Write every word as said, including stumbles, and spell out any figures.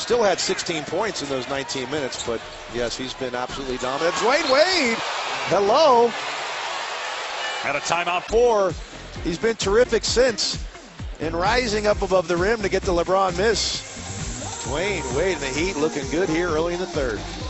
still had sixteen points in those nineteen minutes, but yes, he's been absolutely dominant. Dwyane Wade, hello. At a timeout. Four. He's been terrific since. And rising up above the rim to get the LeBron miss. Dwyane Wade in the Heat looking good here early in the third.